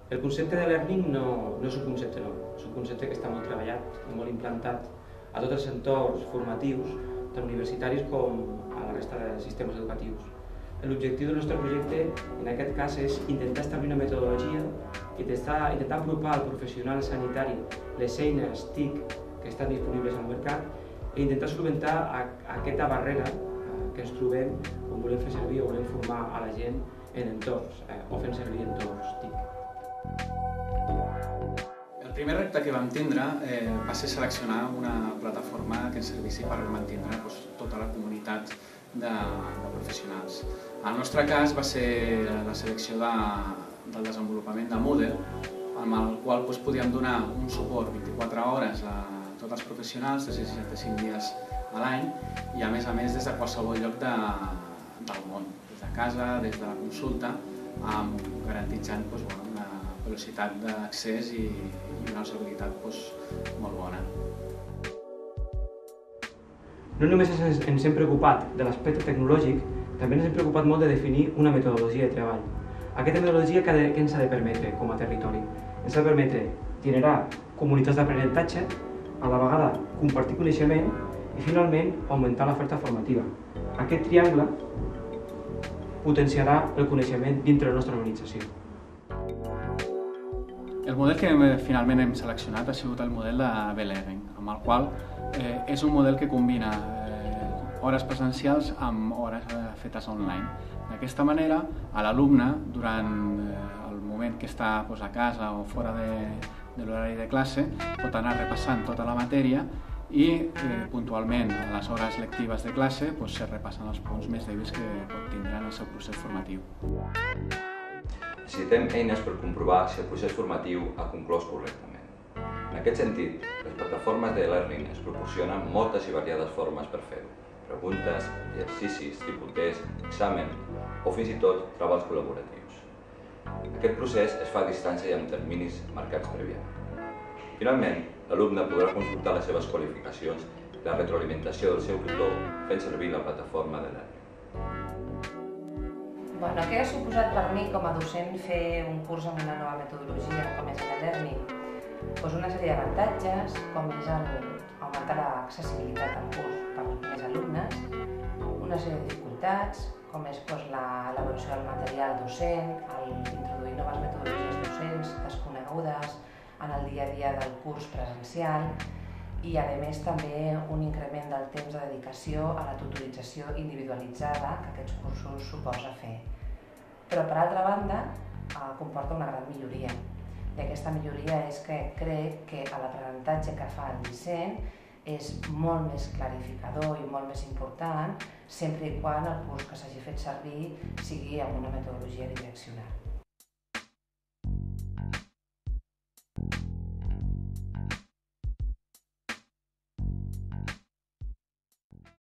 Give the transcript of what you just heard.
El concepte de learning no és un concepte nou, és un concepte que està molt treballat i molt implantat a tots els entorns formatius, tant universitaris com a la resta de sistemes educatius. L'objectiu del nostre projecte, en aquest cas, és intentar establir una metodologia i intentar apropar al professional sanitari les eines TIC que estan disponibles al mercat i intentar solucionar aquesta barrera que ens trobem quan volem fer servir o volem formar a la gent en entorns o fent servir entorns TIC. El primer repte que vam tindre va ser seleccionar una plataforma que ens servissi per mantindre tota la comunitat de professionals. En el nostre cas va ser la selecció del desenvolupament de Moodle, amb el qual podíem donar un suport 24 hores a tots els professionals, 365 dies a l'any, i a més des de qualsevol lloc del món, des de casa, des de la consulta, garantitzant una velocitat d'accés i una usabilitat molt bona. No només ens hem preocupat de l'aspecte tecnològic, també ens hem preocupat molt de definir una metodologia de treball. Aquesta metodologia què ens ha de permetre com a territori? Ens ha de permetre generar comunitats d'aprenentatge, a la vegada compartir coneixement i finalment augmentar l'oferta formativa. Aquest triangle potenciarà el coneixement dintre de la nostra organització. El model que finalment hem seleccionat ha sigut el model de B-Learning, amb el qual és un model que combina hores presencials amb hores fetes online. D'aquesta manera, l'alumne, durant el moment que està a casa o fora de l'horari de classe, pot anar repassant tota la matèria i puntualment a les hores lectives de classe se repassen els punts més dèbils que pot tindre en el seu procés formatiu. Necessitem eines per comprovar si el procés formatiu ha conclòs correctament. En aquest sentit, les plataformes de e-learning ens proporcionen moltes i variades formes per fer-ho. Preguntes, exercicis, tipus test, examen o fins i tot treballs col·laboratius. Aquest procés es fa a distància i amb terminis marcats prèviament. Finalment, l'alumne podrà consultar les seves qualificacions i la retroalimentació del seu tutor fent servir la plataforma de learning. Què ha suposat per mi com a docent fer un curs amb una nova metodologia com és l'e-learning? Una sèrie d'avantatges, com és augmentar l'accessibilitat al curs per més alumnes, una sèrie de dificultats, com és l'avaluació del material docent, introduir noves metodologies docents desconegudes en el dia a dia del curs presencial i, a més, també un increment del temps de dedicació a la tutorització individualitzada que aquests cursos suposa fer. Però, per altra banda, comporta una gran milloria. I aquesta milloria és que crec que l'aprenentatge que fa el docent és molt més clarificador i molt més important sempre i quan el curs que s'hagi fet servir sigui amb una metodologia bidireccional.